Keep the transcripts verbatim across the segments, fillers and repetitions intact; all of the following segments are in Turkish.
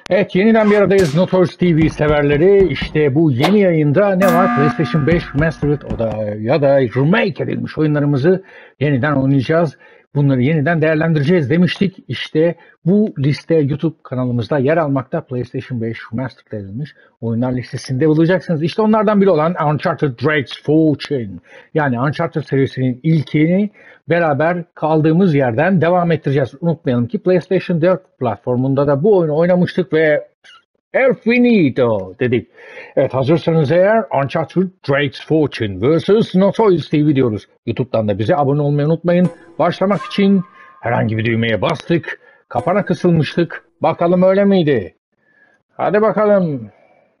Evet, yeniden bir aradayız Notorious T V severleri. İşte bu yeni yayında ne var? PlayStation beş Remastered o da ya da remake edilmiş oyunlarımızı yeniden oynayacağız. Bunları yeniden değerlendireceğiz demiştik. İşte bu liste YouTube kanalımızda yer almakta. PlayStation beş Remastered edilmiş oyunlar listesinde bulacaksınız. İşte onlardan biri olan Uncharted Drake's Fortune. Yani Uncharted serisinin ilkini beraber kaldığımız yerden devam ettireceğiz. Unutmayalım ki PlayStation dört platformunda da bu oyunu oynamıştık ve El Finito dedik. Evet, hazırsanız eğer Uncharted Drake's Fortune vs Notorious T V diyoruz. YouTube'dan da bize abone olmayı unutmayın. Başlamak için herhangi bir düğmeye bastık. Kapana kısılmıştık. Bakalım öyle miydi? Hadi bakalım.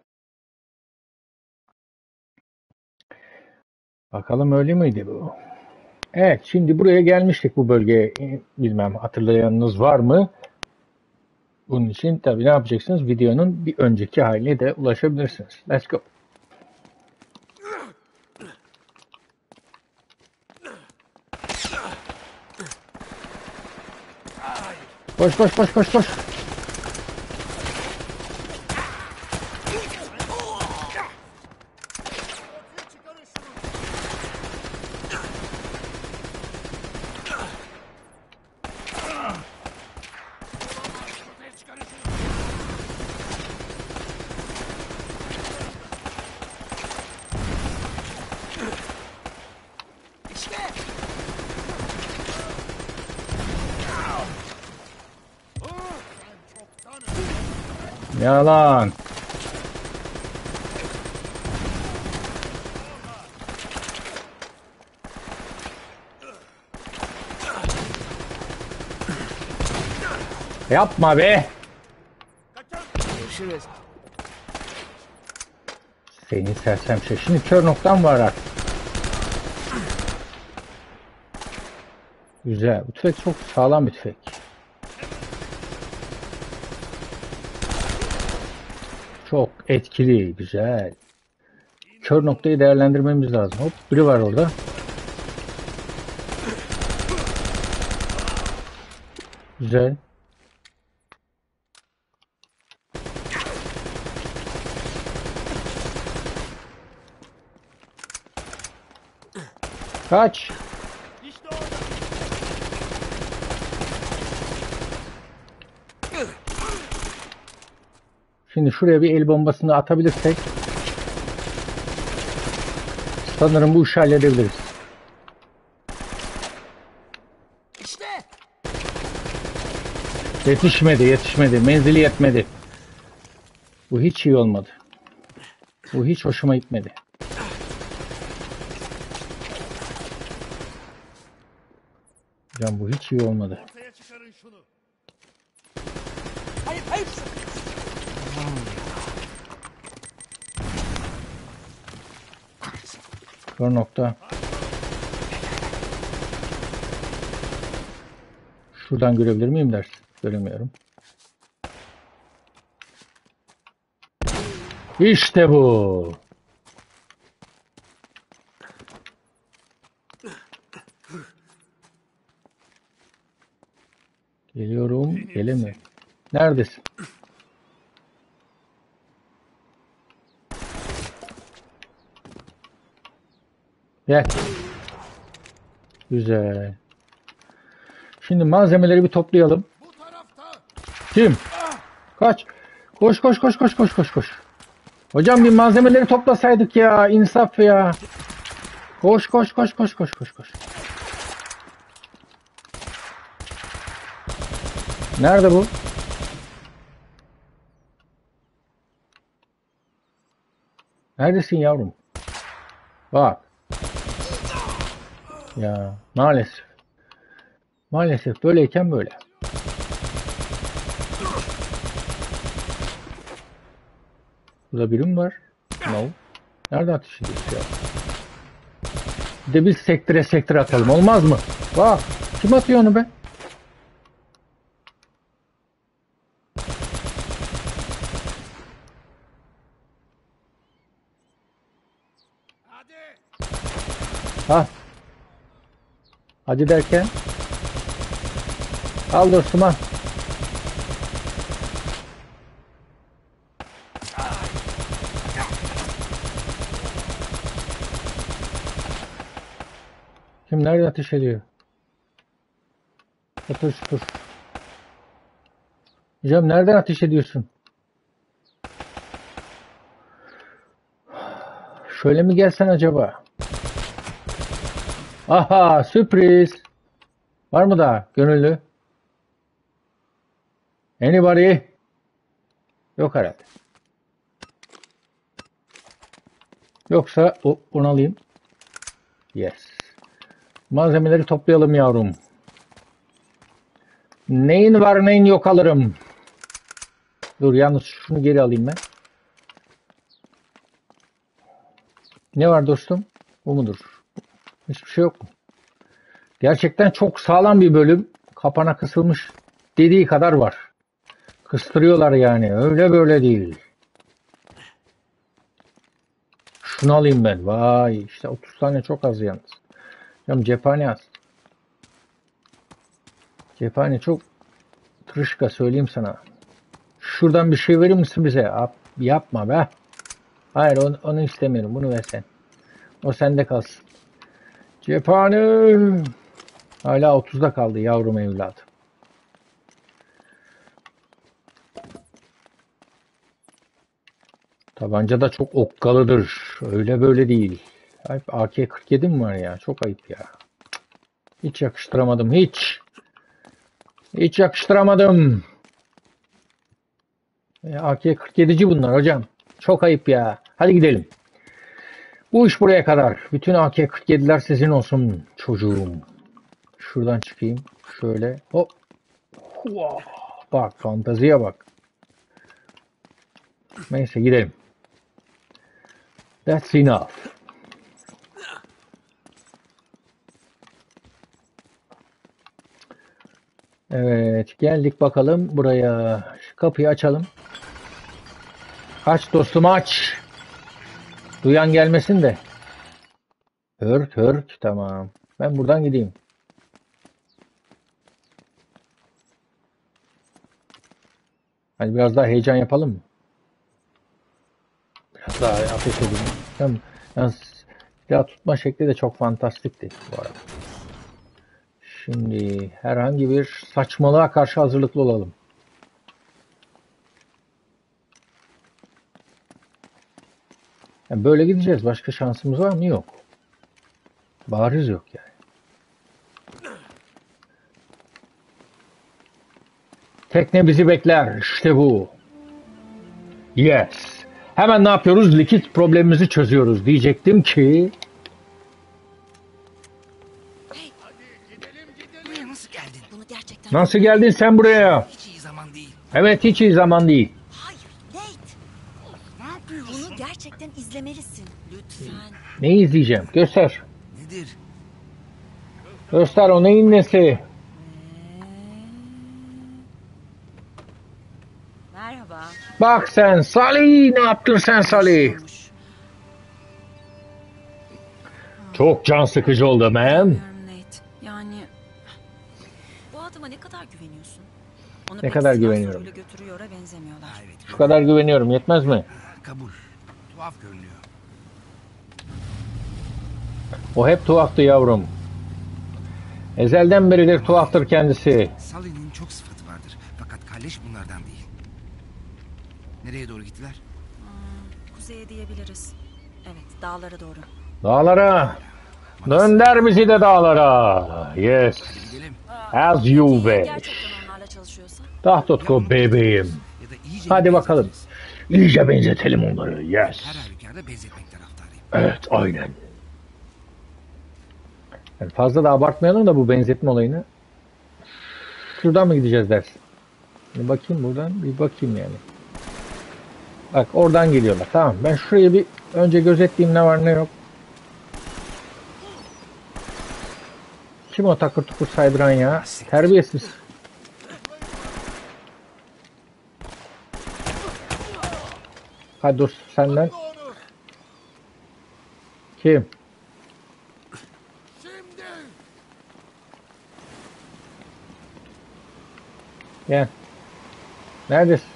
Bakalım öyle miydi bu? Evet, şimdi buraya gelmiştik, bu bölgeye. Bilmem hatırlayanınız var mı? Bunun için tabii ne yapacaksınız? Videonun bir önceki haline de ulaşabilirsiniz. Let's go. Koş koş koş koş koş. Yalan. Yapma be. Görüşürüz. Senin sersem şey. Şimdi kör noktam var artık. Güzel. Bu tüfek çok sağlam bir tüfek. Çok etkili. Güzel. Kör noktayı değerlendirmemiz lazım. Hop, biri var orada. Güzel. Kaç. Şimdi şuraya bir el bombasını atabilirsek sanırım bu işi halledebiliriz. İşte. Yetişmedi, yetişmedi. Menzili yetmedi. Bu hiç iyi olmadı. Bu hiç hoşuma gitmedi. Can, bu hiç iyi olmadı. Ortaya çıkarın şunu. Hayır hayır. Kör nokta. Şuradan görebilir miyim dersin? Göremiyorum. İşte bu. Geliyorum. Gelemiyorum. Neredesin? Gel. Güzel. Şimdi malzemeleri bir toplayalım. Bu tarafta. Kim? Kaç. Koş koş koş koş koş koş koş. Hocam bir malzemeleri toplasaydık ya. İnsaf ya. Koş koş koş koş koş koş koş. Nerede bu? Neredesin yavrum? Bak. Ya maalesef. Maalesef böyleyken böyle. Burada birim var. No. Nerede ateş ediyorsun ya? Bir de biz sektire sektire atalım. Olmaz mı? Bak. Kim atıyor onu be? Hadi. Ha. Hadi derken. Al dostum al. Kim nereden ateş ediyor? Otur otur. Hocam nereden ateş ediyorsun? Şöyle mi gelsen acaba? Aha, sürpriz. Var mı daha gönüllü? Anybody? Yok herhalde. Yoksa o, onu alayım. Yes. Malzemeleri toplayalım yavrum. Neyin var neyin yok alırım. Dur yalnız şunu geri alayım ben. Ne var dostum? Bu mudur? Hiçbir şey yok mu? Gerçekten çok sağlam bir bölüm. Kapana kısılmış dediği kadar var. Kıstırıyorlar yani. Öyle böyle değil. Şunu alayım ben. Vay işte otuz tane çok az yalnız. Canım cephane az. Cephane çok tırışka söyleyeyim sana. Şuradan bir şey verir misin bize? Yap, yapma be. Hayır onu, onu istemiyorum. Bunu versen. O sende kalsın. Cephane. Hala otuzda kaldı yavrum evladım. Tabanca da çok okkalıdır. Öyle böyle değil. A K kırk yedi mi var ya? Çok ayıp ya. Hiç yakıştıramadım. Hiç. Hiç yakıştıramadım. A K kırk yedici bunlar hocam. Çok ayıp ya. Hadi gidelim. Bu iş buraya kadar. Bütün A K kırk yediler sizin olsun çocuğum. Şuradan çıkayım. Şöyle. Hop. Hua. Bak fanteziye bak. Neyse gidelim. That's enough. Evet geldik bakalım buraya. Şu kapıyı açalım. Aç dostum aç. Duyan gelmesin de. Hört hört tamam. Ben buradan gideyim. Hani biraz daha heyecan yapalım mı? Biraz daha ateş edeyim. Tamam. Yalnız silah tutma şekli de çok fantastikti bu arada. Şimdi herhangi bir saçmalığa karşı hazırlıklı olalım. Yani böyle gideceğiz. Başka şansımız var mı? Yok. Bariz yok yani. Tekne bizi bekler. İşte bu. Yes. Hemen ne yapıyoruz? Likit problemimizi çözüyoruz. Diyecektim ki... Hey, Gidelim gidelim. buraya nasıl geldin? Bunu gerçekten... Nasıl geldin sen buraya? Hiç iyi zaman değil. Evet hiç iyi zaman değil. Hayır, Nate. Ne yapıyorsun? Bunu gerçekten izlemelisin. Lütfen. Neyi izleyeceğim? Göster. Nedir? Göster o neyin nesi? Merhaba. Bak sen Salih ne yaptın sen Salih? Olmuş. Çok can sıkıcı oldu man. Bilmiyorum Nate. Yani bu adama ne kadar güveniyorsun? Onu Ne pek kadar silah güveniyorum? zoruyla götürüyor'a benzemiyorlar. Evet. Şu kadar güveniyorum yetmez mi? Kabul. Tuhaf görünüyor. O hep tuhaftı yavrum. Ezelden beridir tuhaftır kendisi. Sally'nin çok sıfatı vardır. Fakat Kalleş bunlardan değil. Nereye doğru gittiler? Kuzeye diyebiliriz. Evet, dağlara doğru. Dağlara. Dönder bizi de dağlara. Yes. Gidelim. As you wish. Gerçekten onlarla çalışıyorsa. Tahtotko bebeğim. Ya da iyice Hadi bir bakalım. benzeteceğiz. İyice benzetelim onları. Yes. Her halükarda benzetmek taraftarıyım. Evet aynen. Yani fazla da abartmayalım da bu benzetme olayını. Şuradan mı gideceğiz dersin? Bir bakayım buradan bir bakayım yani. Bak oradan geliyorlar. Tamam ben şurayı bir önce gözetleyeyim ne var ne yok. Kim o takır tukur saydıran ya? Terbiyesiz. Hadi dostum senden. Doğru. Kim? Şimdi. Gel. Neredesin?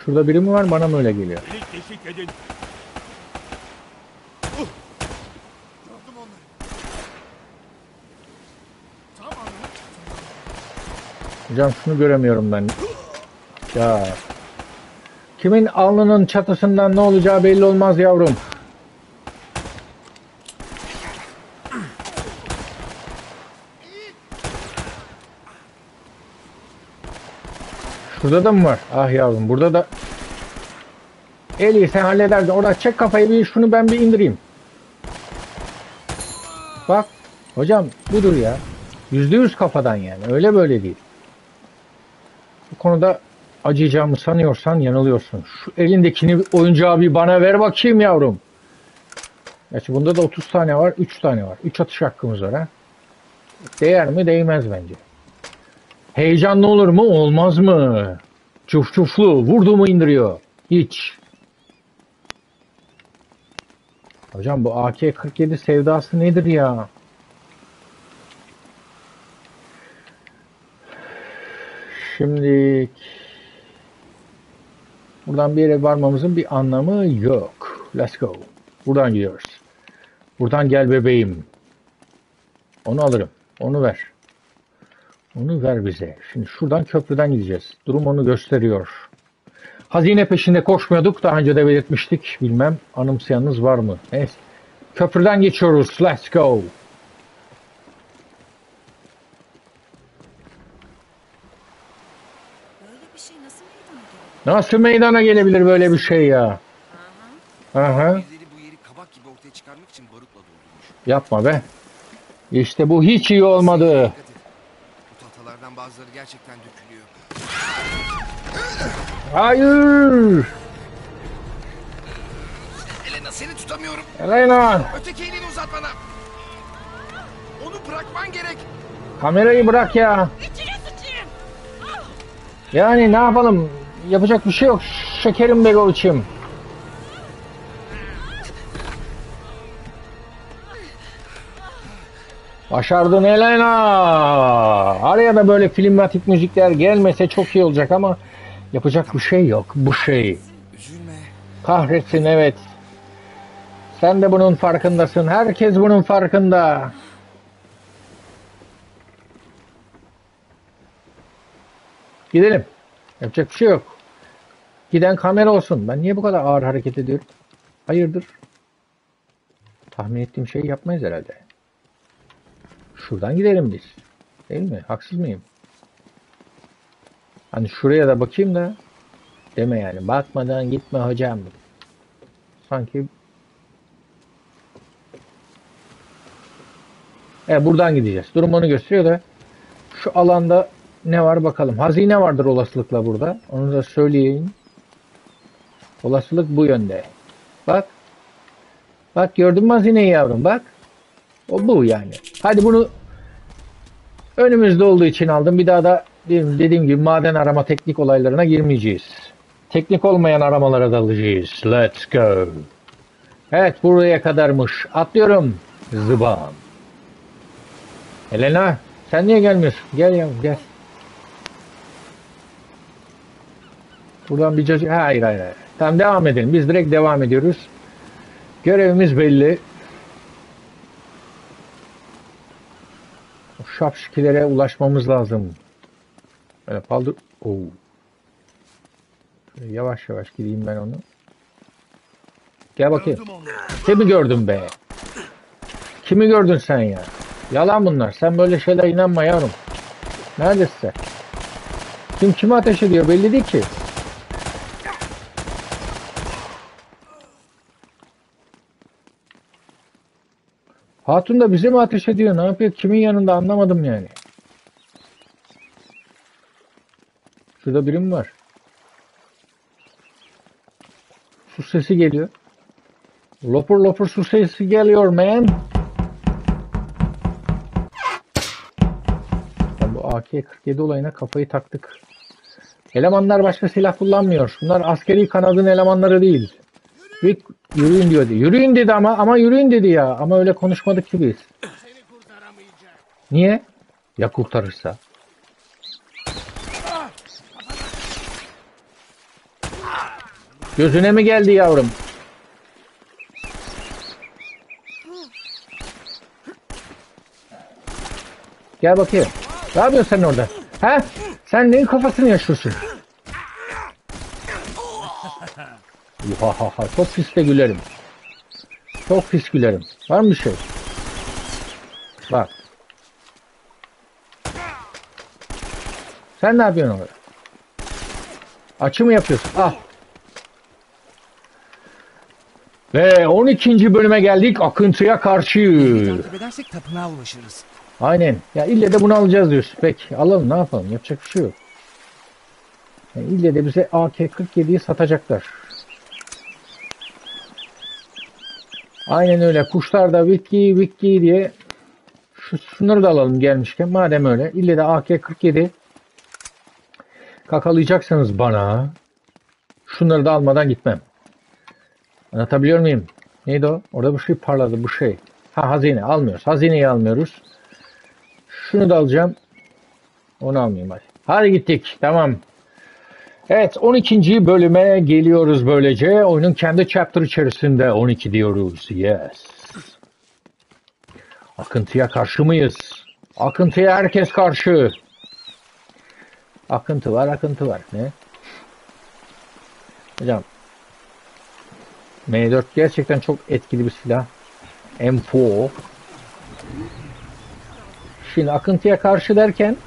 Şurada biri mi var? Bana mı öyle geliyor? Delik deşik edin. Uh! Gördüm onları. Tam anını Hocam şunu göremiyorum ben. Ya. Kimin alnının çatısından ne olacağı belli olmaz yavrum. Şurada da mı var? Ah yavrum, burada da. Eli sen halledersin. Orada çek kafayı, bir şunu ben bir indireyim. Bak. Hocam budur ya. Yüzde yüz kafadan yani. Öyle böyle değil. Bu konuda acıyacağımı sanıyorsan yanılıyorsun. Şu elindekini, oyuncağı bir bana ver bakayım yavrum. Gerçi bunda da otuz tane var. üç tane var. üç atış hakkımız var ha. Değer mi? Değmez bence. Heyecanlı olur mu? Olmaz mı? Çuf çuflu. Vurdu mu indiriyor. Hiç. Hocam bu A K kırk yedi sevdası nedir ya? Şimdi buradan bir yere varmamızın bir anlamı yok. Let's go. Buradan gidiyoruz. Buradan gel bebeğim. Onu alırım. Onu ver. Onu ver bize. Şimdi şuradan köprüden gideceğiz. Durum onu gösteriyor. Hazine peşinde koşmuyorduk. Daha önce de belirtmiştik. Bilmem anımsayanınız var mı? Neyse. Köprüden geçiyoruz. Let's go. Böyle bir şey nasıl meydana gelebilir? Nasıl meydana gelebilir böyle bir şey ya? Aha. Birileri bu yeri kabak gibi ortaya çıkarmak için barutla doldurmuş. Yapma be. İşte bu hiç iyi olmadı. Dikkat et. Bu tahtalardan bazıları gerçekten dökülüyor. Hayır. Elena seni tutamıyorum. Elena. Öteki elini uzat bana. Onu bırakman gerek. Kamerayı bırak ya. İçine sıçayım. Yani ne yapalım? Yapacak bir şey yok. Şekerim Begoviç'im. Başardın Elena. Araya da böyle filmatik müzikler gelmese çok iyi olacak ama yapacak bir şey yok. Bu şey. Üzülme. Kahretsin, evet. Sen de bunun farkındasın. Herkes bunun farkında. Gidelim. Yapacak bir şey yok. Giden kamera olsun. Ben niye bu kadar ağır hareket ediyorum? Hayırdır? Tahmin ettiğim şeyi yapmayız herhalde. Şuradan gidelim biz. Değil mi? Haksız mıyım? Hani şuraya da bakayım da deme yani. Bakmadan gitme hocam. Sanki evet, buradan gideceğiz. Durum onu gösteriyor da şu alanda ne var bakalım. Hazine vardır olasılıkla burada. Onu da söyleyeyim. Olasılık bu yönde. Bak. Bak gördün mü hazineyi yavrum? Bak. O bu yani. Hadi bunu önümüzde olduğu için aldım. Bir daha da dediğim gibi maden arama teknik olaylarına girmeyeceğiz. Teknik olmayan aramalara dalacağız. Let's go. Evet, buraya kadarmış. Atlıyorum. Zıbam. Elena sen niye gelmiyorsun? Gel yavrum gel. Buradan bir cacı... Hayır hayır hayır. Tamam, devam edelim. Biz direkt devam ediyoruz. Görevimiz belli. O şapşikilere ulaşmamız lazım. Böyle paldır... Oo. Şöyle yavaş yavaş gideyim ben onu. Gel bakayım. gördüm onu. Kimi gördün be? Kimi gördün sen ya? Yalan bunlar. Sen böyle şeyler inanma yavrum. Neredesin sen? Kim kime ateş ediyor belli değil ki. Hatun da bize mi ateş ediyor? Ne yapıyor? Kimin yanında anlamadım yani. Şurada biri mi var? Su sesi geliyor. Lopur lopur su sesi geliyor man. Ya bu A K kırk yedi olayına kafayı taktık. Elemanlar başka silah kullanmıyor. Bunlar askeri kanadın elemanları değil. Rick yürüyün diyordu. Yürüyün dedi ama ama yürüyün dedi ya. Ama öyle konuşmadık ki biz. Seni kurtaramayacak. Niye? Ya kurtarırsa? Gözüne mi geldi yavrum? Gel bakayım. Ne yapıyorsun sen orada? Ha? Sen neyin kafasını yaşıyorsun? Ha ha ha. Çok pis de gülerim. Çok pis gülerim. Var mı bir şey? Bak. Sen ne yapıyorsun orada? Açı mı yapıyorsun? Ah. Ve on ikinci bölüme geldik. Akıntıya karşı. Takip edersek tapınağa ulaşırız. Aynen. Ya ille de bunu alacağız diyorsun. Peki alalım, ne yapalım? Yapacak bir şey yok. Yani ille de bize A K kırk yediyi satacaklar. Aynen öyle. Kuşlar da Wiki Wiki diye şu, şunları da alalım gelmişken. Madem öyle. İlle de A K kırk yedi kakalayacaksanız bana, şunları da almadan gitmem. Anlatabiliyor muyum? Neydi o? Orada bir şey parladı. Bu şey. Ha, hazine. Almıyoruz. Hazineyi almıyoruz. Şunu da alacağım. Onu almayayım hadi. Hadi gittik. Tamam. Evet, on ikinci bölüme geliyoruz böylece. Oyunun kendi chapter içerisinde on iki diyoruz. Yes. Akıntıya karşı mıyız? Akıntıya herkes karşı. Akıntı var, akıntı var. Ne? Hocam. M dört gerçekten çok etkili bir silah. M dört. Şimdi akıntıya karşı derken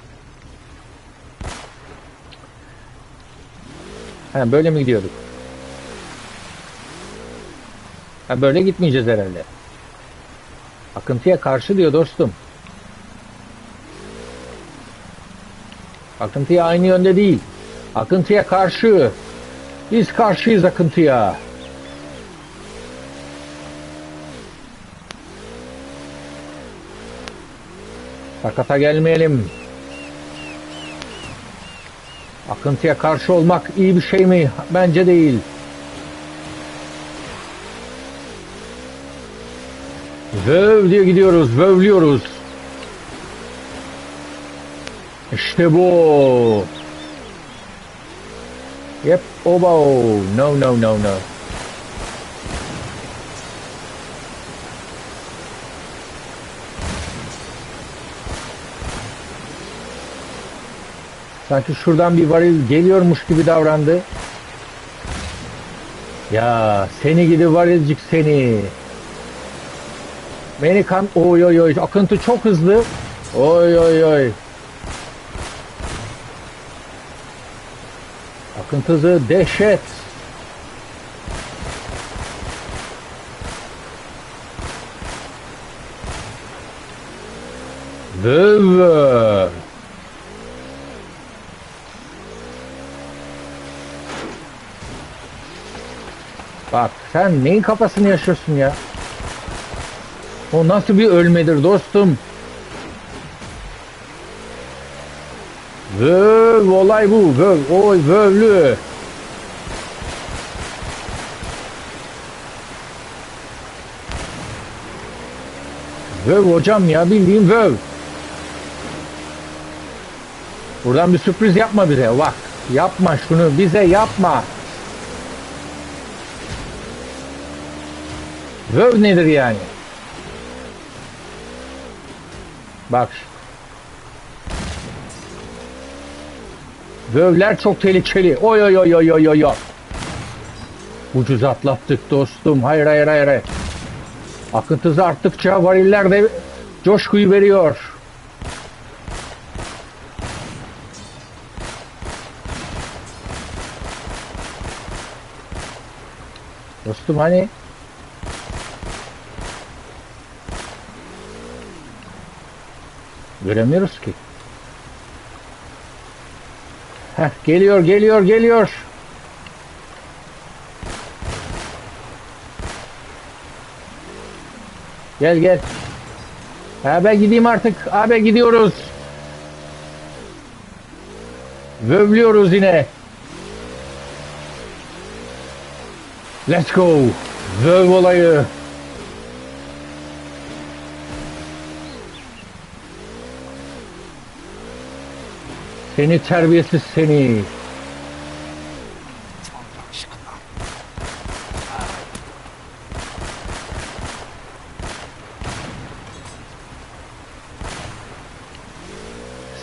ha, böyle mi gidiyorduk? Ha, böyle gitmeyeceğiz herhalde. Akıntıya karşı diyor dostum. Akıntıya aynı yönde değil. Akıntıya karşı. Biz karşıyız akıntıya. Sakata gelmeyelim. Akıntıya karşı olmak iyi bir şey mi? Bence değil. Vöv diye gidiyoruz, vövlüyoruz. İşte bu. Yep, oba. No, no, no, no. Sanki şuradan bir varil geliyormuş gibi davrandı. Ya seni gidi varilcik seni. Beni kan... Oy oy oy. Akıntı çok hızlı. Oy oy oy. Akıntı hızı dehşet. Vöv. Bak sen neyin kafasını yaşıyorsun ya? O nasıl bir ölmedir dostum? Vöv, olay bu. Vöv, oy vövlü. Vöv hocam ya, bildiğin vöv. Buradan bir sürpriz yapma bize. Bak yapma şunu bize, yapma. Vöv nedir yani? Bak. Vövler çok tehlikeli. Oy oy oy oy oy oy. Ucuz atlattık dostum. Hayır hayır hayır. hayır. Akıntı hızı arttıkça variller de coşkuyu veriyor. Dostum hani? Göremiyoruz ki. Heh, geliyor geliyor geliyor. Gel gel. Abi gideyim artık. Abi gidiyoruz. Vövlüyoruz yine. Let's go. Vöv olayı. Seni terbiyesiz seni. Tanrı aşkına.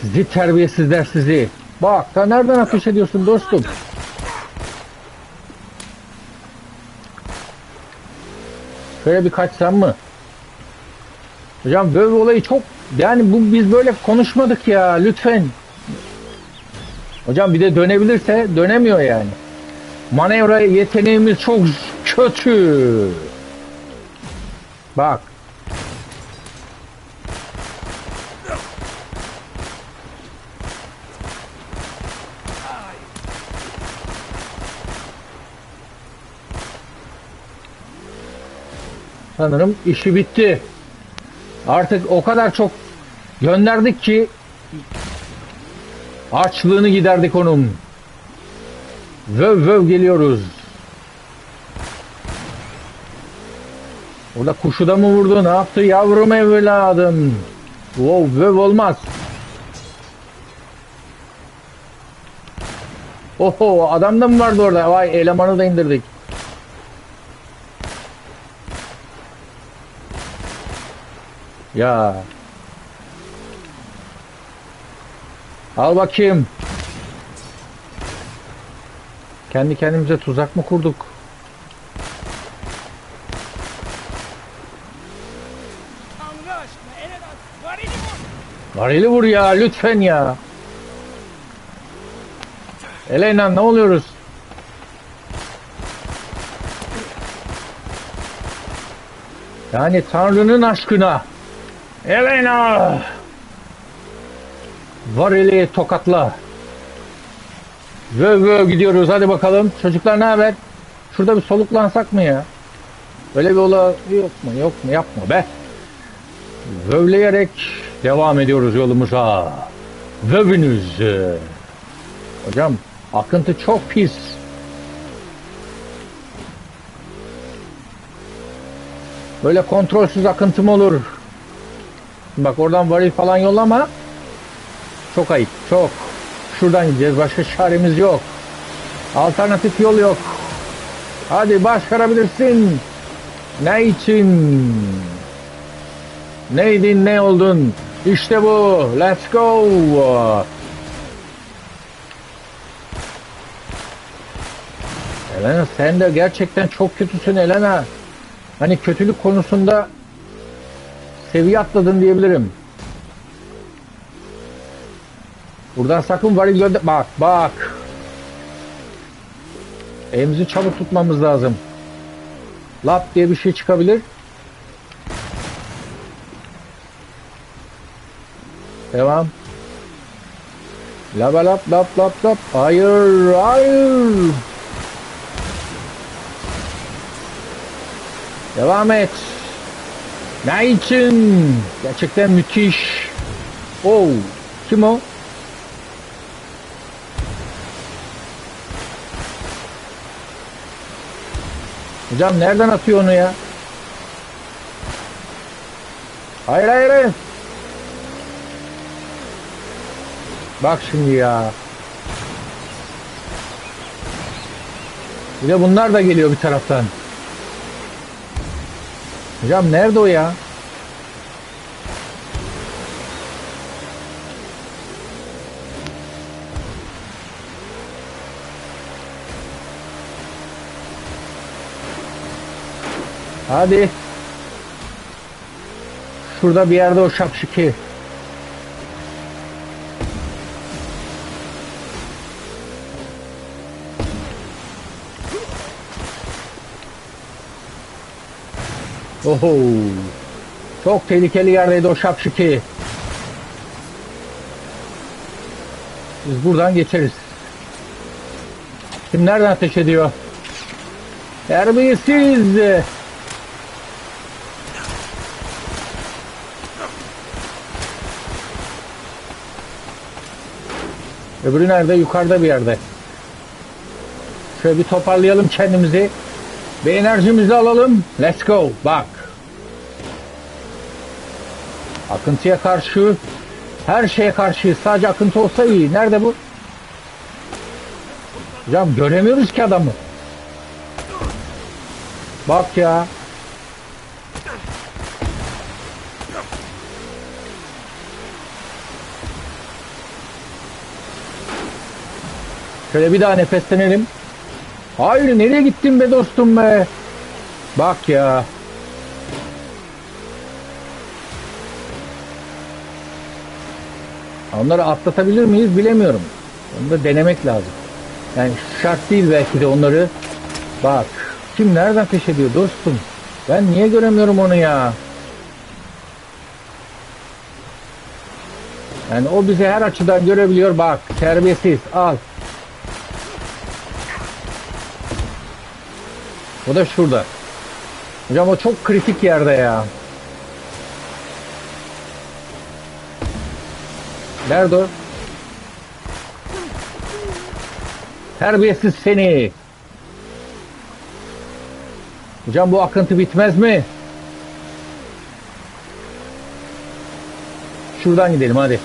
Sizi terbiyesizler sizi. Bak sen nereden ateş ediyorsun dostum? Şöyle bir kaçsam mı? Hocam böyle olayı çok... Yani bu biz böyle konuşmadık ya lütfen. Hocam bir de dönebilirse dönemiyor yani. Manevra yeteneğimiz çok kötü. Bak. Sanırım işi bitti. Artık o kadar çok gönderdik ki açlığını giderdik onun. Vöv vöv geliyoruz. Orada kuşu da mı vurdu? Ne yaptı yavrum evladım? Wow, vöv olmaz. Oho, adam da mı vardı orada? Vay, elemanı da indirdik. Ya. Al bakayım. Kendi kendimize tuzak mı kurduk? Tanrı aşkına Elena varili vur. Varili vur ya lütfen ya. Elena ne oluyoruz? Yani Tanrı'nın aşkına. Elena. Varili tokatla. Vöv vöv gidiyoruz hadi bakalım. Çocuklar ne haber? Şurada bir soluklansak mı ya? Öyle bir olay yok mu? Yok mu? Yapma be. Vövleyerek devam ediyoruz yolumuza. Vövünüz. Hocam akıntı çok pis. Böyle kontrolsüz akıntı mı olur? Bak oradan varil falan yollama. Çok ayıp. Çok. Şuradan gideceğiz. Başka çaremiz yok. Alternatif yol yok. Hadi başarabilirsin. Ne için? Neydin ne oldun? İşte bu. Let's go. Elena sen de gerçekten çok kötüsün Elena. Hani kötülük konusunda seviye atladın diyebilirim. Buradan sakın varil gönder... Bak bak. Elimizi çabuk tutmamız lazım. Lap diye bir şey çıkabilir. Devam. Lap lap lap lap lap. Hayır hayır. Devam et. Ne için? Gerçekten müthiş. Oh. Kim o? Hocam nereden atıyor onu ya? Hayır hayır hayır. Bak şimdi ya. Bir de bunlar da geliyor bir taraftan. Hocam nerede o ya? Hadi. Şurada bir yerde o şapşiki. Oho. Çok tehlikeli yerdeydi o şapşiki. Biz buradan geçeriz. Kim nereden ateş ediyor? Terbiyesiz. Öbürü nerede? Yukarıda bir yerde. Şöyle bir toparlayalım kendimizi. Bir enerjimizi alalım. Let's go. Bak. Akıntıya karşı, her şeye karşı, sadece akıntı olsa iyi. Nerede bu? Hocam göremiyoruz ki adamı. Bak ya. Şöyle bir daha nefeslenelim. Hayır, nereye gittin be dostum be? Bak ya. Onları atlatabilir miyiz bilemiyorum. Onu da denemek lazım. Yani şart değil belki de onları. Bak. Kim nereden ateş ediyor dostum? Ben niye göremiyorum onu ya? Yani o bizi her açıdan görebiliyor. Bak. Terbiyesiz. Al. O da şurada. Hocam o çok kritik yerde ya. Nerede o? Terbiyesiz seni. Hocam bu akıntı bitmez mi? Şuradan gidelim hadi.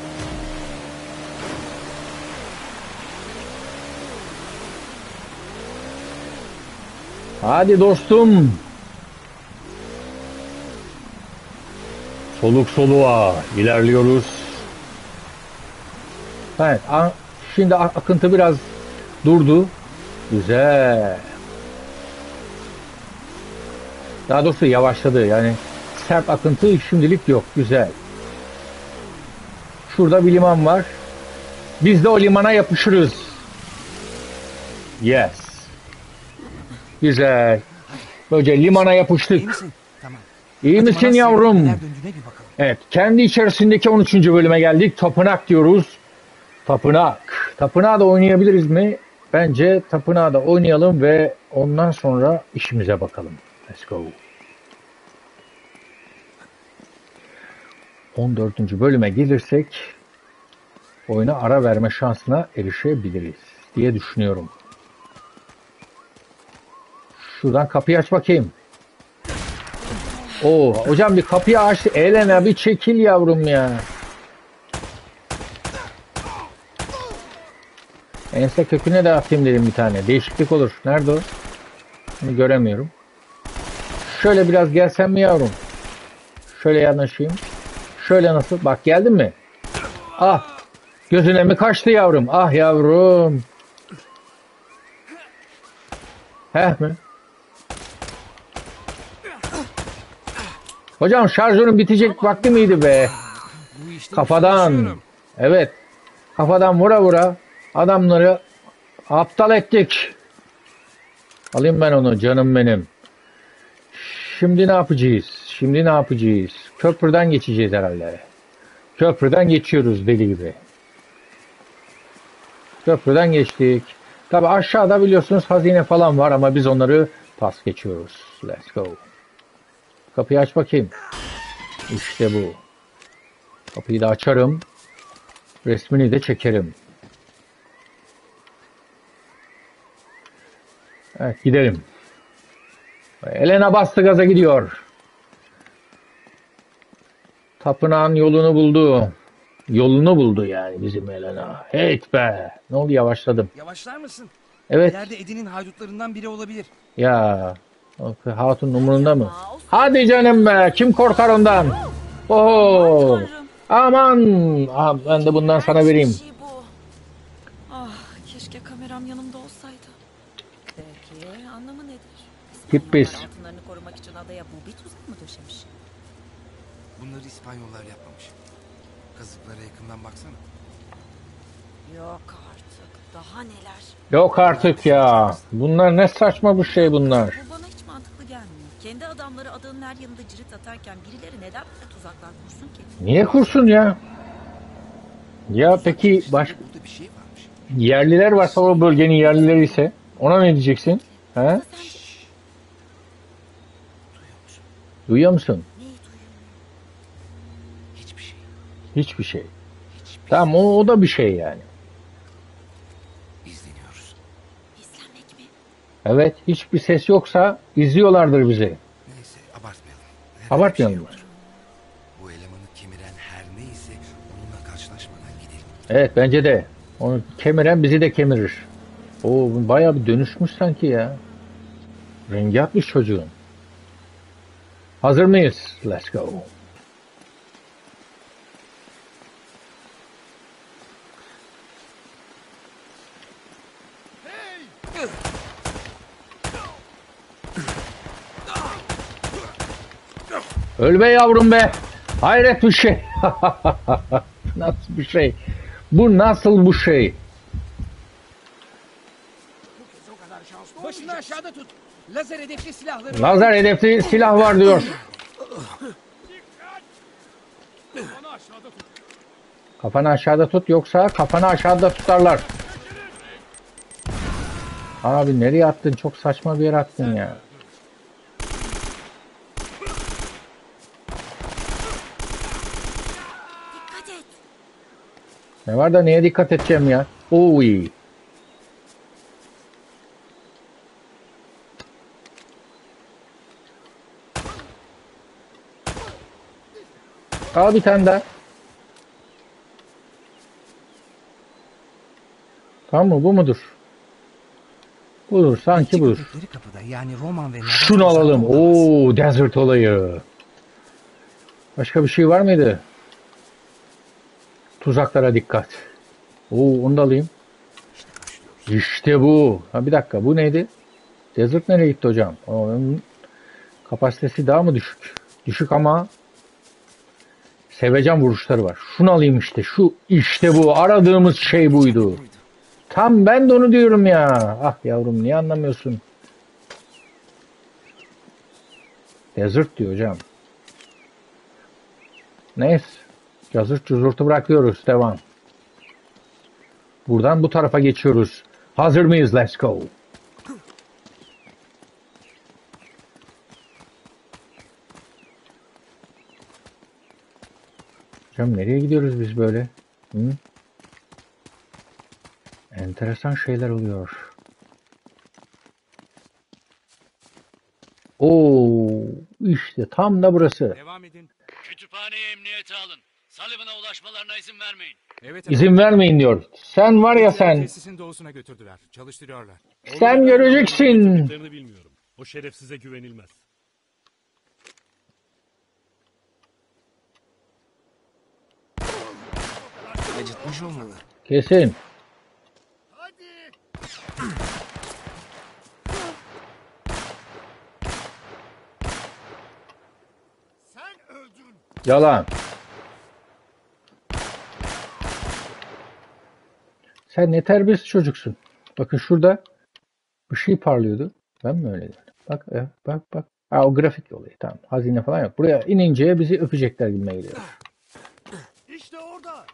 Hadi dostum. Soluk soluğa ilerliyoruz. Evet, şimdi akıntı biraz durdu. Güzel. Daha doğrusu yavaşladı. Yani sert akıntı şimdilik yok. Güzel. Şurada bir liman var. Biz de o limana yapışırız. Yes. Güzel. Böylece limana yapıştık. İyi misin? Tamam. İyi Hadi misin bana yavrum? neler döndüğüne bir bakalım. Evet. Kendi içerisindeki on üçüncü bölüme geldik. Tapınak diyoruz. Tapınak. Tapınağı da oynayabiliriz mi? Bence tapınağı da oynayalım ve ondan sonra işimize bakalım. Let's go. on dördüncü bölüme gelirsek oyuna ara verme şansına erişebiliriz diye düşünüyorum. Şuradan kapıyı aç bakayım. Oo, hocam bir kapıyı aç. Elena bir çekil yavrum ya. Ense köküne de atayım dedim bir tane. Değişiklik olur. Nerede o? Bunu göremiyorum. Şöyle biraz gelsem mi yavrum? Şöyle yanaşayım. Şöyle nasıl? Bak geldin mi? Ah. Gözüne mi kaçtı yavrum? Ah yavrum. Heh mi? Hocam şarjörün bitecek vakti miydi be? Bu işte Kafadan. çalışıyorum. Evet. Kafadan vura vura adamları aptal ettik. Alayım ben onu canım benim. Şimdi ne yapacağız? Şimdi ne yapacağız? Köprüden geçeceğiz herhalde. Köprüden geçiyoruz deli gibi. Köprüden geçtik. Tabi aşağıda biliyorsunuz hazine falan var ama biz onları pas geçiyoruz. Let's go. Kapıyı aç bakayım. İşte bu. Kapıyı da açarım. Resmini de çekerim. Evet gidelim. Elena bastı gaza gidiyor. Tapınağın yolunu buldu. Yolunu buldu yani bizim Elena. Heyt be. Ne oldu yavaşladım. Yavaşlar mısın? Evet. İleride Eddie'nin haydutlarından biri olabilir. Ya. Hatun umurunda mı? Hadi canım be. Kim korkar ondan? Oho. Tanrım. Aman. Ah, ben de bundan sana vereyim. Şey bu. Ah, keşke kameram yanımda olsaydı. Peki, anlamı nedir? Hippis. İspanyollar altınlarını korumak için adaya bu bir tuzak mı döşemiş? Bunları İspanyollar yapmamış. Kazıklara yakından baksana. Yok artık. Daha neler? Yok artık ya. Bunlar ne saçma bir şey bunlar. Bu bana hiç mantıklı gelmiyor. Kendi adamları adanın her yanında cirit atarken birileri neden böyle tuzaklar kursun ki? Niye kursun ya? Ya peki baş Burada bir şey varmış. yerliler varsa o bölgenin yerlileri ise ona ne diyeceksin? He? Sen de Duyuyor musun? Duyuyor musun? neyi duyuyorsun? Hiçbir şey. Hiçbir şey. Hiçbir Tamam o, o da bir şey yani. İzleniyoruz. İzlenmek mi? Evet hiçbir ses yoksa izliyorlardır bizi. Neyse abartmayalım. Herhalde Abartmayalım. bir şey yoktur. Bu elemanı kemiren her neyse onunla karşılaşmadan gidelim. Evet bence de. Onu kemiren bizi de kemirir. Oo bu bayağı bir dönüşmüş sanki ya. Rengi atmış çocuğun. Hazır mıyız? Let's go. Öl be yavrum be. Hayret bir şey. Nasıl bir şey? Bu nasıl bu şey? O kadar şanslı Başını aşağıda tut. Lazer hedefli silahları. Lazer hedefli silah var diyor. Kafanı aşağıda tut. Kafanı aşağıda tut yoksa kafanı aşağıda tutarlar. Abi nereye attın? Çok saçma bir yere attın ya. Dikkat et. Ne var da neye dikkat edeceğim ya? Oy. Al bir tane daha. Tamam mı? Bu mudur? Budur. Sanki budur. Gördükleri kapıda yani Roman ve Nadal Şunu alalım. uzakta olamaz. Oo, desert olayı. Başka bir şey var mıydı? Tuzaklara dikkat. Oo, onu da alayım. İşte bu. Ha bir dakika. Bu neydi? Desert nereye gitti hocam? Onun kapasitesi daha mı düşük? Düşük ama sevecen vuruşları var. Şunu alayım işte. Şu işte bu. Aradığımız şey buydu. Tam ben de onu diyorum ya. Ah yavrum niye anlamıyorsun? Desert diyor hocam. Neyse. Cazırt cuzurtu bırakıyoruz. Devam. Buradan bu tarafa geçiyoruz. Hazır mıyız? Let's go. Hocam nereye gidiyoruz biz böyle? Hı? Enteresan şeyler oluyor. Oo, işte tam da burası. Devam edin. Kütüphaneyi emniyete alın. Sullivan'a ulaşmalarına izin vermeyin. Evet. İzin vermeyin diyor. Sen var ya sen. Tesisin doğusuna götürdüler. Çalıştırıyorlar. Sen göreceksin. Gittiklerini bilmiyorum. O şerefsize güvenilmez. Acıtmış olmalı. Kesin. Yalan. Sen ne terbiyesiz çocuksun. Bakın şurada bir şey parlıyordu. Ben mi öyle dedim? Bak e, bak bak. Ha, o grafik olayı tamam. Hazine falan yok. Buraya inince bizi öpecekler gibime geliyor. İşte orada.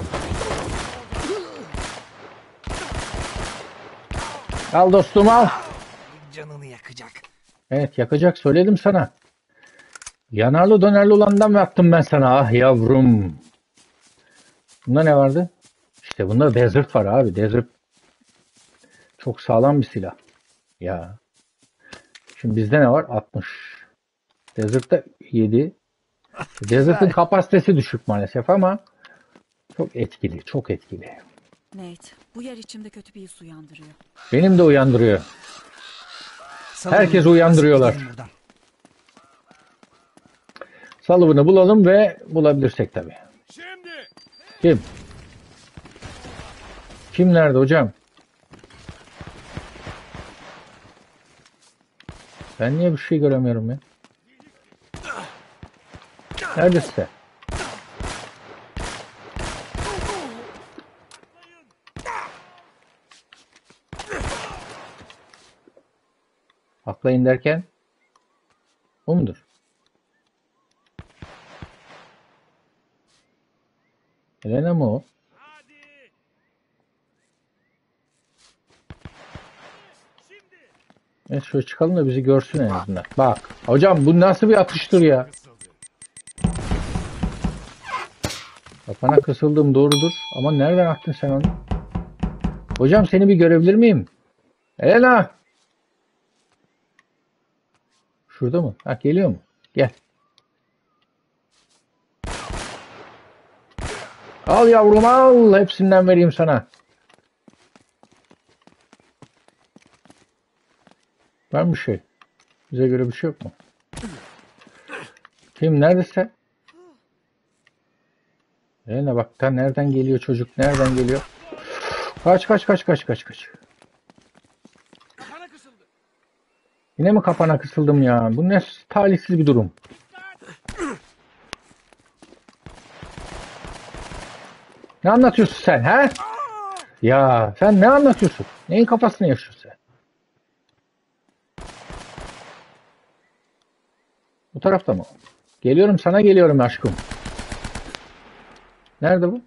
Al dostum al. Canını yakacak. Evet yakacak söyledim sana. Yanarlı dönerli olandan mı yaptım ben sana? Ah yavrum. Bunda ne vardı? İşte bunda Desert var abi. Desert çok sağlam bir silah. Ya. Şimdi bizde ne var? altmış. Desert'ta yedi. Desert'ın kapasitesi düşük maalesef ama çok etkili. Çok etkili. Nate, bu yer içimde kötü bir his uyandırıyor. Benim de uyandırıyor. Sanırım Herkes uyandırıyorlar. gidelim buradan. Sullivan'ı bulalım ve bulabilirsek tabii. Şimdi. Kim? Kim nerede hocam? Ben niye bir şey göremiyorum ya? Neredesin? Aklayın derken? O mudur? Elena mı o? Hadi. Şimdi. Evet şöyle çıkalım da bizi görsün en azından. Bak. Hocam bu nasıl bir atıştır ya? Kafana kısıldım doğrudur. Ama nereden attın sen onu? Hocam seni bir görebilir miyim? Elena! Şurada mı? Ha geliyor mu? Gel. Al yavrum al. Hepsinden vereyim sana. Var mı bir şey? Bize göre bir şey yok mu? Kim neredesin? Elena bak ta nereden geliyor çocuk? Nereden geliyor? Kaç kaç kaç kaç kaç kaç. Kafana kısıldı. Yine mi kafana kısıldım ya? Bu ne talihsiz bir durum. Ne anlatıyorsun sen ha? Ya sen ne anlatıyorsun? Neyin kafasını yaşıyorsun sen? Bu tarafta mı? Geliyorum sana geliyorum aşkım. Nerede bu?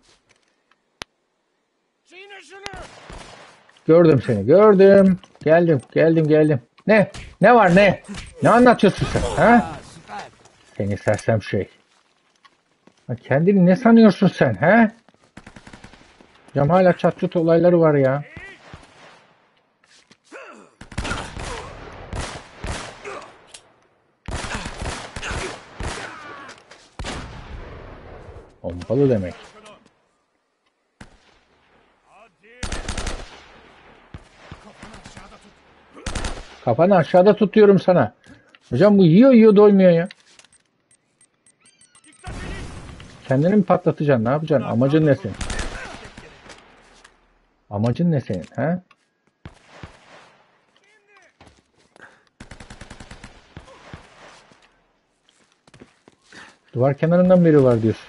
Çiğne şunu. Gördüm seni gördüm. Geldim geldim geldim. Ne? Ne var ne? Ne anlatıyorsun sen ha? Ha, süper. Seni sersem şey. Ha, kendini ne sanıyorsun sen ha? Cam hala çat çut olayları var ya. Pompalı demek. Kafanı aşağıda tutuyorum sana. Hocam bu yiyor yiyor doymuyor ya. Kendini mi patlatacaksın? Ne yapacaksın? Amacın ne senin? Amacın ne senin? He? Duvar kenarından biri var diyorsun.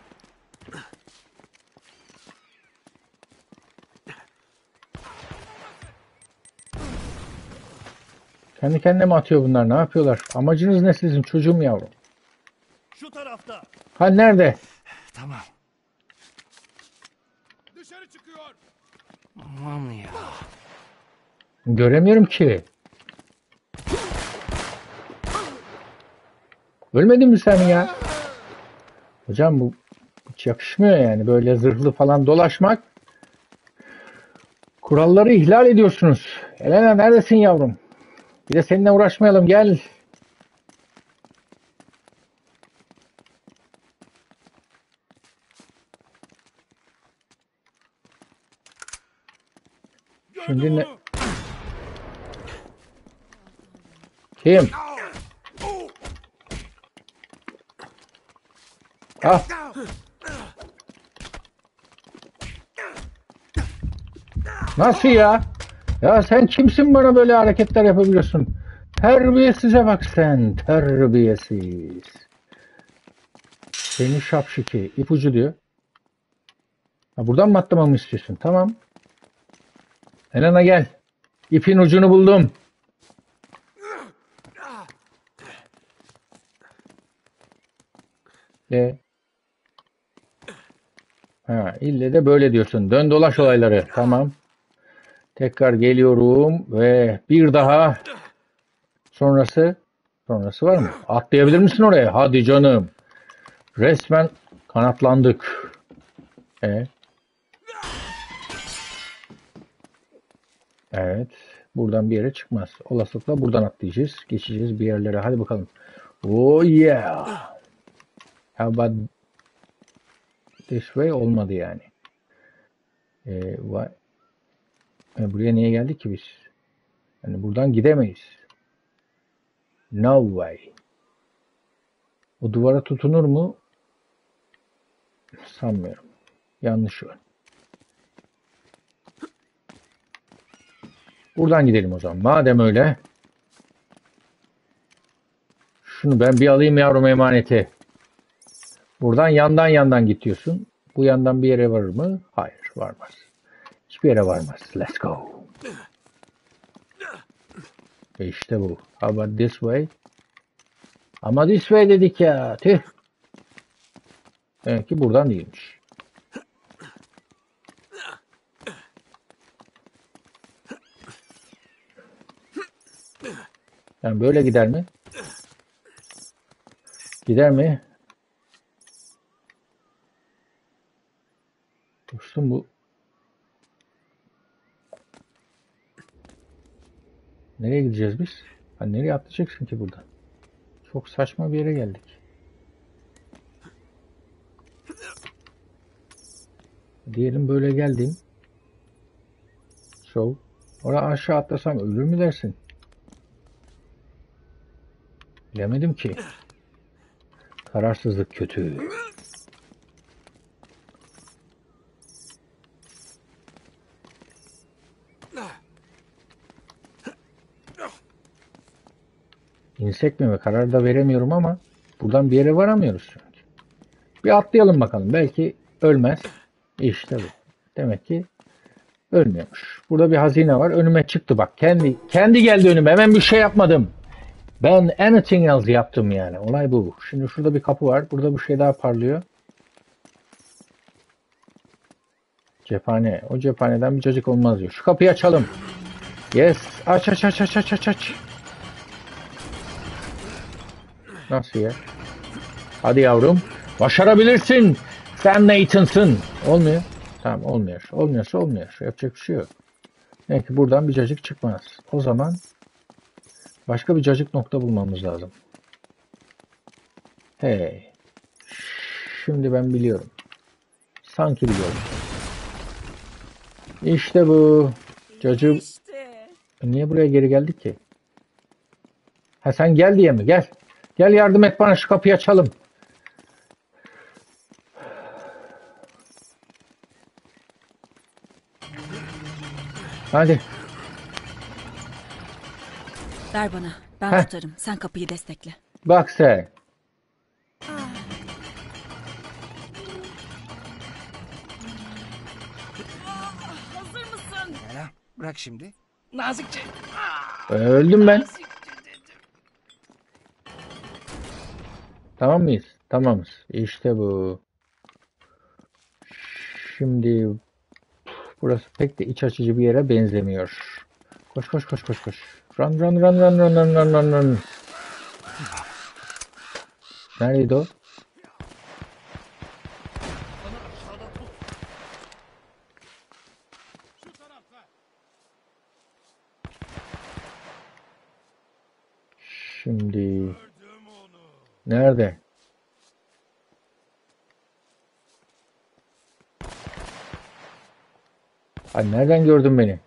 Kendi kendine mi atıyor bunlar? Ne yapıyorlar? Amacınız ne sizin çocuğum yavrum? Şu tarafta. Ha nerede? Tamam. Dışarı çıkıyor. Aman ya. Göremiyorum ki. Ölmedin mi sen ya? Hocam bu hiç yakışmıyor yani. Böyle zırhlı falan dolaşmak. Kuralları ihlal ediyorsunuz. Elena neredesin yavrum? Bir de seninle uğraşmayalım gel. Şimdi ne? Kim? Ah. Nasıl ya? Ya sen kimsin bana böyle hareketler yapabiliyorsun? Terbiyesize bak sen. Terbiyesiz. Seni şapşiki. İpucu diyor. Ha, buradan mı atlamamı istiyorsun? Tamam. Elena gel. İpin ucunu buldum. E. Ha, ille de böyle diyorsun. Dön dolaş olayları. Tamam. Tekrar geliyorum ve bir daha sonrası sonrası var mı? Atlayabilir misin oraya? Hadi canım. Resmen kanatlandık. E. Evet. Buradan bir yere çıkmaz. Olasılıkla buradan atlayacağız. Geçeceğiz bir yerlere. Hadi bakalım. Oh yeah. How about this way? Olmadı yani. Ee, vay. E, buraya niye geldik ki biz? Yani buradan gidemeyiz. No way. O duvara tutunur mu? Sanmıyorum. Yanlış yön. Buradan gidelim o zaman. Madem öyle. Şunu ben bir alayım yavrum emaneti. Buradan yandan yandan gidiyorsun. Bu yandan bir yere varır mı? Hayır, varmaz. Hiçbir yere varmaz. Let's go. E işte bu. How about this way? Ama this way dedik ya. Tüh. Demek ki buradan değilmiş. Yani böyle gider mi? Gider mi? Dostum bu. Nereye gideceğiz biz? Ha, nereye atlayacaksın ki buradan? Çok saçma bir yere geldik. Diyelim böyle geldin. So. Oraya aşağı atlasam ölür mü dersin? Bilemedim ki. Kararsızlık kötü. İnsek mi? Karar da veremiyorum ama buradan bir yere varamıyoruz çünkü. Bir atlayalım bakalım. Belki ölmez. İşte bu. Demek ki ölmüyormuş. Burada bir hazine var. Önüme çıktı bak. Kendi kendi geldi önüme. Hemen bir şey yapmadım. Ben anything else yaptım yani. Olay bu. Şimdi şurada bir kapı var. Burada bir şey daha parlıyor. Cephane. O cephaneden bir cacık olmaz diyor. Şu kapıyı açalım. Yes. Aç aç aç aç aç aç aç. Nasıl ya? Hadi yavrum. Başarabilirsin. Sen Nathan'sın. Olmuyor. Tamam olmuyor. Olmuyorsa olmuyor. Yapacak bir şey yok. Demek ki buradan bir cacık çıkmaz. O zaman başka bir cacık nokta bulmamız lazım. Hey. Şimdi ben biliyorum. Sanki biliyorum. İşte bu. Cacık. İşte. Niye buraya geri geldik ki? Ha sen gel diye mi? Gel. Gel yardım et bana, şu kapıyı açalım. Hadi. Ver bana. Ben Heh. tutarım. Sen kapıyı destekle. Bak sen. Hazır mısın? Ela bırak şimdi. Nazikçe. Öldüm ben. Nazikçe dedim. Tamam mıyız? Tamamız. İşte bu. Şimdi burası pek de iç açıcı bir yere benzemiyor. Koş koş koş koş koş. Run run run run run run run run run. Neredeydi o? Şimdi nerede? Ay nereden gördün beni?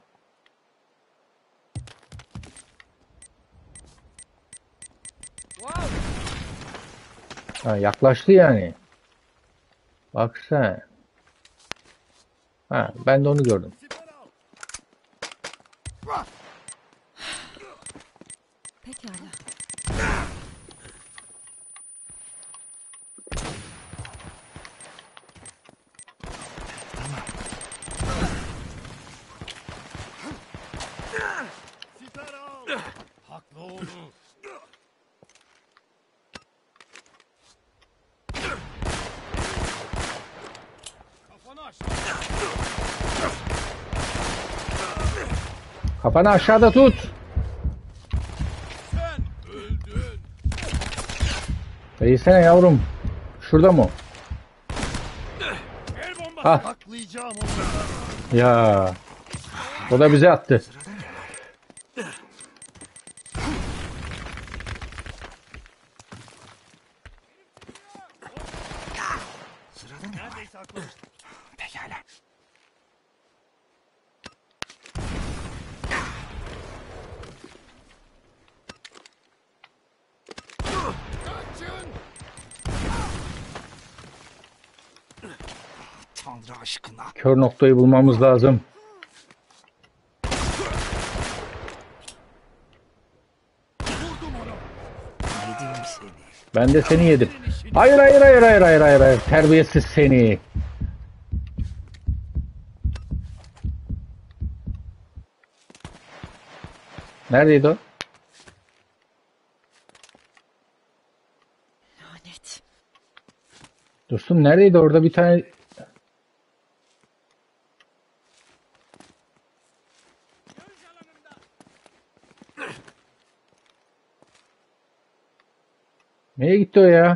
Ha, yaklaştı yani. Bak sen. Ha, ben de onu gördüm. Pekala. Siper al. Haklı oldu. Kafanı aç. Kafanı aşağıda tut. Sen öldün. Değilsene yavrum. Şurada mı? El bombası. Ah. Haklayacağım onları. Ya. O da bize attı. Sırada ne var? Neredeyse haklamıştım. Pekala. Tanrı aşkına. Kör noktayı bulmamız lazım. Yedim seni. Ben de seni yedim. Hayır hayır hayır hayır hayır hayır. hayır. Terbiyesiz seni. Neredeydi o? Lanet. Dostum neredeydi? Orada bir tane... Nereye gitti o ya?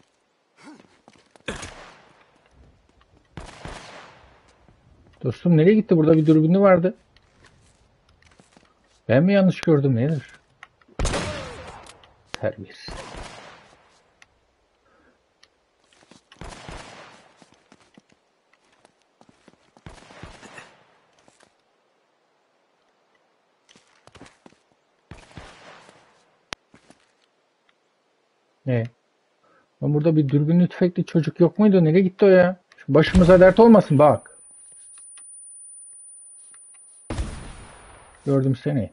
Dostum nereye gitti? Burada bir dürbünü vardı. Ben mi yanlış gördüm? Nedir? Terbiyesiz. Ne? Lan burada bir dürbünlü tüfekli çocuk yok muydu? Nereye gitti o ya? Şu başımıza dert olmasın bak. Gördüm seni.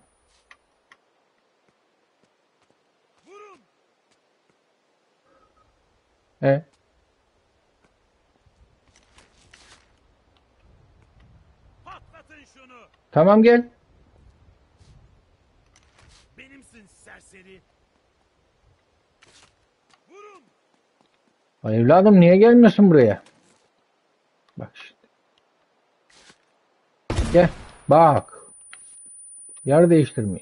E? şunu. Tamam gel. Benimsin serseri. Vurun. Ay evladım niye gelmiyorsun buraya? Bak şimdi. Gel. Bak. Yer değiştirmiş.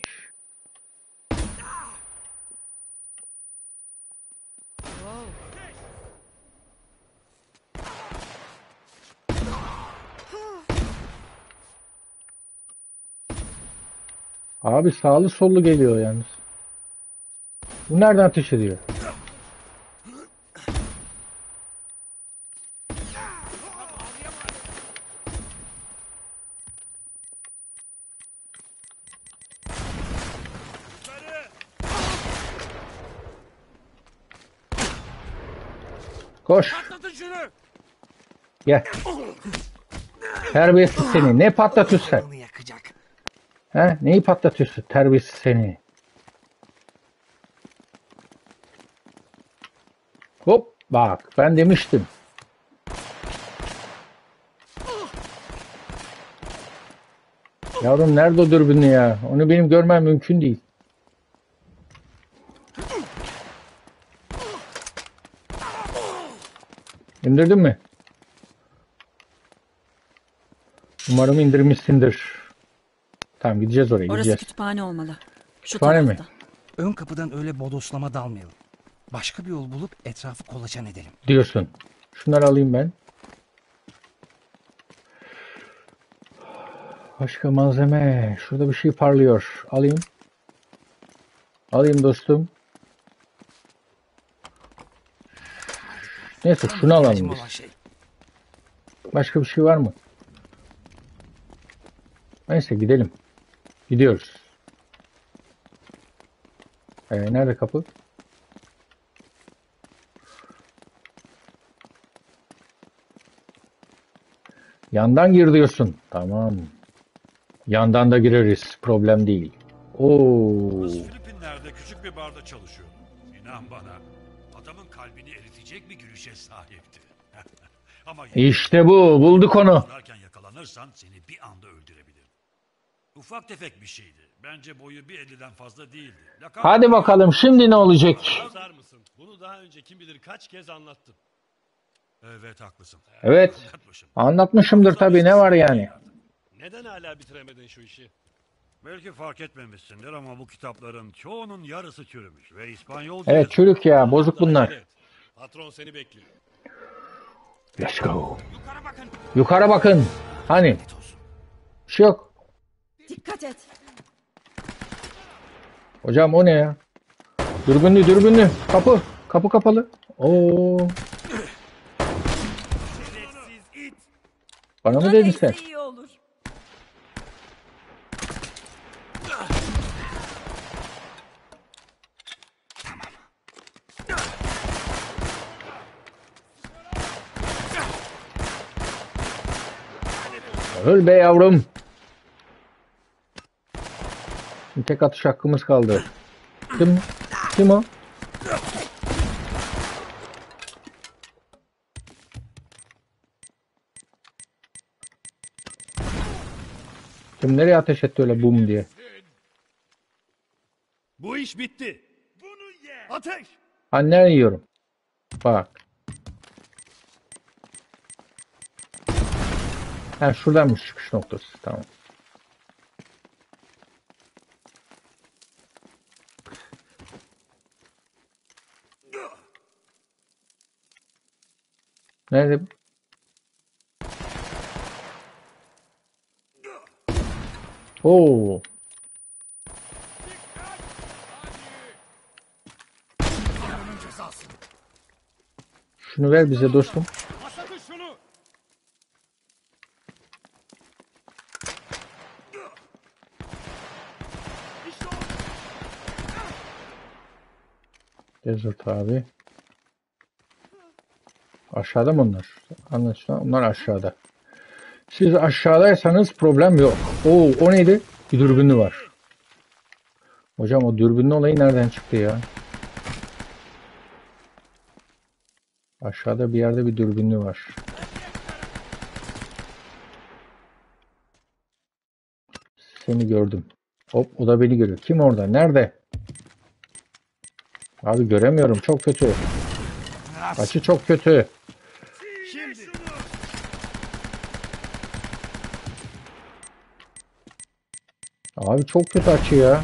Abi sağlı sollu geliyor yalnız. Bu nereden ateş ediyor? Yukarı. Koş. Patlatın şunu. Gel. Terbiyesiz seni. Ne patlatıyorsun sen? Onu yakacak. He? Neyi patlatıyorsun? Terbiyesiz seni. Hop. Bak ben demiştim. Yavrum nerede o dürbünlü ya? Onu benim görmem mümkün değil. İndirdin mi? Umarım indirmişsindir. Tamam gideceğiz oraya Orası gideceğiz. kütüphane olmalı. Şu Kütüphane mi? tarafta. Ön kapıdan öyle bodoslama dalmayalım. Başka bir yol bulup etrafı kolaçan edelim. Diyorsun. Şunları alayım ben. Başka malzeme. Şurada bir şey parlıyor. Alayım. Alayım dostum. Neyse şunu alalım İhtiyacım biz. olan şey. Başka bir şey var mı? Neyse gidelim. Gidiyoruz. Ee, nerede kapı? Yandan gir diyorsun. Tamam. Yandan da gireriz. Problem değil. Oo. Kız Filipinler'de küçük bir barda çalışıyordu. İnan bana, adamın kalbini eritecek bir gülüşe sahipti. Ama İşte bu. Bulduk onu. yaparken yakalanırsan seni bir anda öldürebilir. Ufak tefek bir şeydi. Bence boyu bir elliden fazla değildi. Lakap- Hadi bakalım şimdi ne olacak? Yazar mısın? Bunu daha önce kim bilir kaç kez anlattım. Evet haklısın. Evet. Anlatmışım. Anlatmışımdır tabii. Ne var yani? Neden hala bitiremedin şu işi? Belki fark etmemişsindir ama bu kitapların çoğunun yarısı çürümüş ve İspanyolca Evet çürük ya. Bozuk bunlar. Evet. Patron seni bekliyor. Let's go. Yukarı bakın. Yukarı bakın. Hani? Bir şey yok. Dikkat et. Hocam o ne ya? Dürbünlü dürbünlü. Kapı. Kapı kapalı. Oo. Şerefsiz it. Bana mı dedin sen? Neyse iyi olur. Öl be yavrum. Şimdi tek atış hakkımız kaldı. Kim? Kim o? Kim nereye ateş etti öyle bum diye? Bu iş bitti. Bunu ye. Ateş. Ha nereye yiyorum? Bak. Ha şuradanmış çıkış noktası. Tamam. Nerede? Oo. Şunu ver bize dostum. Patlatın şunu. İşte o. Desert abi. Aşağıda mı onlar? Anlaşılan onlar aşağıda. Siz aşağıdaysanız problem yok. Oo, o neydi? Bir dürbünlü var. Hocam o dürbünlü olayı nereden çıktı ya? Aşağıda bir yerde bir dürbünlü var. Seni gördüm. Hop o da beni görüyor. Kim orada? Nerede? Abi göremiyorum. Çok kötü. Açı çok kötü. Şimdi. Abi çok kötü açı ya.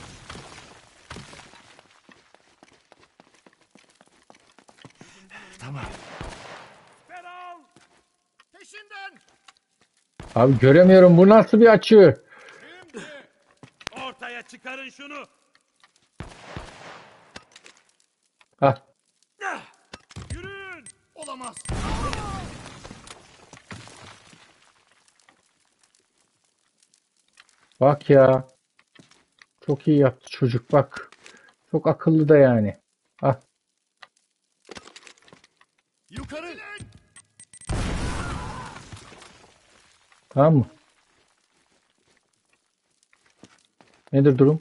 Tamam. Feral. Peşinden. Abi göremiyorum. Bu nasıl bir açı? Şimdi. Ortaya çıkarın şunu. Hah. Yürüyün. Olamaz. Bak ya. Çok iyi yaptı çocuk bak. Çok akıllı da yani. Ah. Yukarı. Tamam mı? Nedir durum?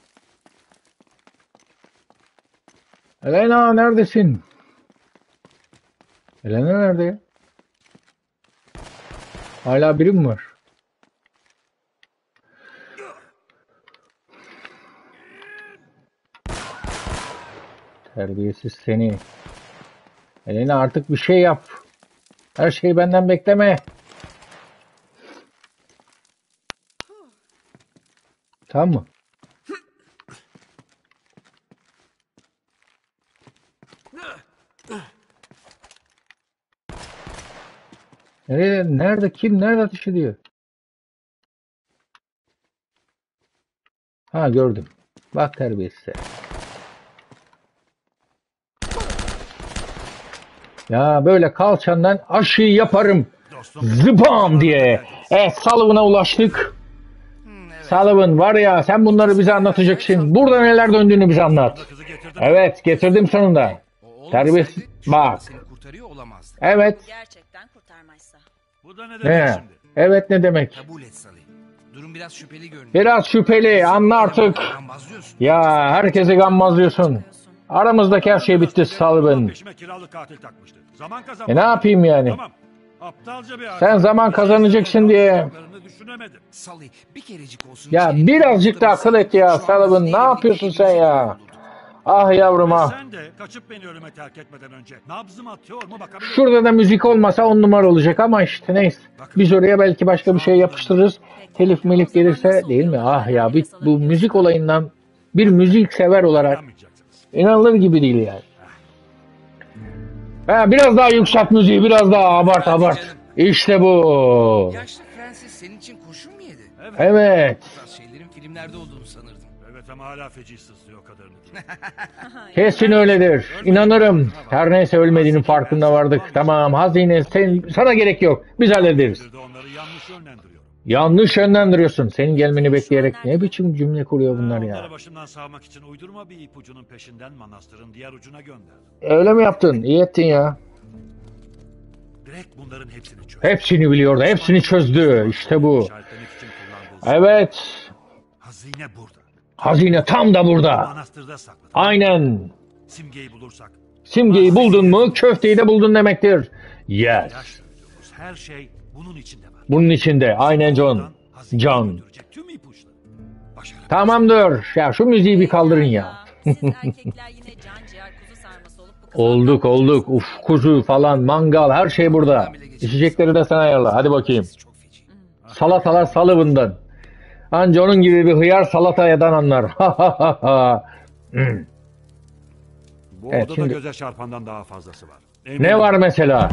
Elena neredesin? Elena nerede ya? Hala biri mi var? Terbiyesiz seni. Elena artık bir şey yap. Her şeyi benden bekleme. Tamam mı? Nerede, nerede kim nerede ateş ediyor? Ha gördüm. Bak terbiyesiz. Ya böyle kalçandan aşıyı yaparım. Dostum. Zıbam diye. Evet Sullivan'a ulaştık. Hmm, evet. Sullivan var ya sen bunları bize anlatacaksın. Burada neler döndüğünü bize anlat. Kızı getirdim. Evet getirdim sonunda. O olmasaydı Terbiyesiz- şu anda bak. seni kurtarıyor olamazdı. Evet. Gerçekten kurtarmazsa. Bu da ne demek Ne? şimdi? Evet ne demek? Kabul et Salih. Durum biraz şüpheli görünüyor. Biraz şüpheli anla artık. Bazlıyorsun. Ya herkese gammazlıyorsun. Aramızdaki her şey bitti Sullivan. Peşime kiralık katil takmıştı. Zaman E kazanmak. ne yapayım yani? Tamam. Aptalca bir Sen zaman kazanacaksın diye. Düşünemedim. Salih bir kerecik olsun. Ya içeri birazcık da kurtarırsan akıl et ya şu an Sullivan. hazineyle Ne yapıyorsun birlikte sen ya? olurduk. Ah yavrum ah. Sen de kaçıp beni ölüme terk etmeden önce nabzım atıyor mu bakabilir miyim? Şurada da müzik olmasa on numara olacak ama işte neyse. Biz oraya belki başka bir şey yapıştırırız. Telif milik gelirse değil mi? Ah ya bir, bu müzik olayından bir müzik sever olarak Yapamayacaksınız. inanılır gibi değil yani. Ha, biraz daha yükselt müziği biraz daha abart abart. İşte bu. Yaşlı Francis senin için kurşun mu yedi? Evet. Evet. Bu tarz şeylerin filmlerde olduğunu sanırdım. Evet ama hala feci sızlıyor o kadarını değil. Kesin öyledir. İnanırım. Her neyse ölmediğinin farkında vardık. Tamam hazine sen, sana gerek yok. Biz hallederiz. Bir de onları yanlış yönlendiriyorum. Yanlış yönlendiriyorsun. Senin gelmeni bekleyerek ne biçim cümle kuruyor bunlar ya. Onları başımdan savmak için uydurma bir ipucunun peşinden manastırın diğer ucuna gönderdim. Öyle mi yaptın? İyi ettin ya. Direkt bunların hepsini çözdü. Hepsini biliyordu. Hepsini çözdü. İşte bu. İşaretlemek için kullandığı Evet. hazine burada. Hazine tam da burada. Manastırda saklı. Aynen. Simgeyi bulursak. Simgeyi buldun mu köfteyi de buldun demektir. Yes. Yaş duyduğumuz her şey bunun içinde var. Bunun içinde. Aynen John. Oradan hazineyi John. götürecek tüm ipuçları. Başarabiliriz. Tamamdır. Ya şu müziği bir kaldırın ya. Siz erkekler yine can ciğer kuzu sarması olup bu kızı Olduk olduk. Uf kuzu falan mangal her şey burada. İçecekleri de sen ayarla. Hadi bakayım. Çok feci. Salatalar Sullivan'dan. Anca onun gibi bir hıyar salatayadan anlar. Hmm. Bu Evet, odada şimdi- göze çarpandan daha fazlası var. Ne Eminim. var mesela?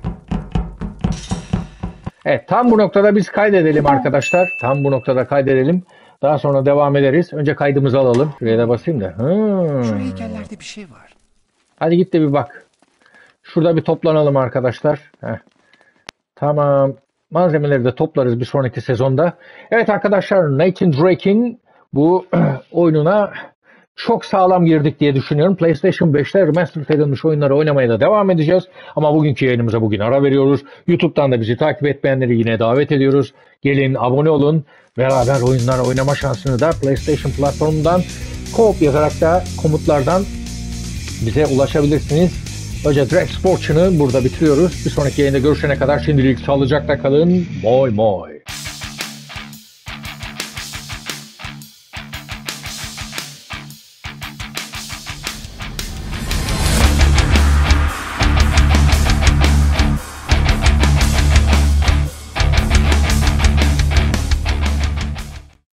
Evet tam bu noktada biz kaydedelim arkadaşlar. Tam bu noktada kaydedelim. Daha sonra devam ederiz. Önce kaydımızı alalım. Şuraya da basayım da. Hmm. Şu heykellerde bir şey var. Hadi git de bir bak. Şurada bir toplanalım arkadaşlar. Heh. Tamam. Malzemeleri de toplarız bir sonraki sezonda. Evet arkadaşlar Nathan Drake'in bu oyununa çok sağlam girdik diye düşünüyorum. PlayStation beşte remastered edilmiş oyunları oynamaya da devam edeceğiz. Ama bugünkü yayınımıza bugün ara veriyoruz. YouTube'dan da bizi takip etmeyenleri yine davet ediyoruz. Gelin abone olun. Beraber oyunlar oynama şansını da PlayStation platformundan co-op yazarak da komutlardan bize ulaşabilirsiniz. Önce Drake Sports'unu burada bitiriyoruz. Bir sonraki yayında görüşene kadar şimdilik sağlıcakla kalın. Moy moy.